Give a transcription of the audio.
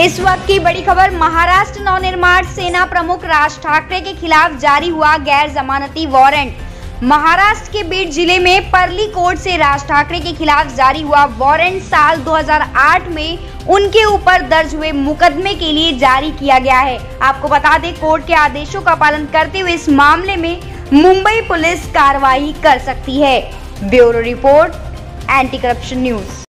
इस वक्त की बड़ी खबर। महाराष्ट्र नवनिर्माण सेना प्रमुख राज ठाकरे के खिलाफ जारी हुआ गैर जमानती वारंट। महाराष्ट्र के बीड जिले में परली कोर्ट से राज ठाकरे के खिलाफ जारी हुआ वारंट साल 2008 में उनके ऊपर दर्ज हुए मुकदमे के लिए जारी किया गया है। आपको बता दें, कोर्ट के आदेशों का पालन करते हुए इस मामले में मुंबई पुलिस कार्रवाई कर सकती है। Bureau report, anti corruption news.